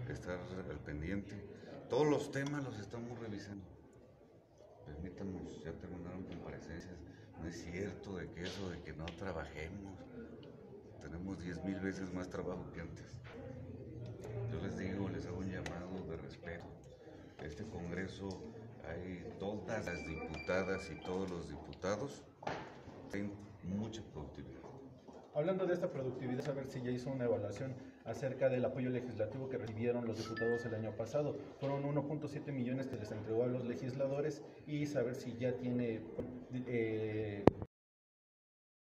estar al pendiente. Todos los temas los estamos revisando. Permítanos, ya terminaron comparecencias. No es cierto de que eso, de que no trabajemos. Tenemos 10,000 veces más trabajo que antes. Yo les digo, les hago un llamado de respeto. Este Congreso, hay todas las diputadas y todos los diputados, tienen mucha productividad. Hablando de esta productividad, saber si ya hizo una evaluación acerca del apoyo legislativo que recibieron los diputados el año pasado. Fueron 1.7 millones que les entregó a los legisladores y saber si ya tiene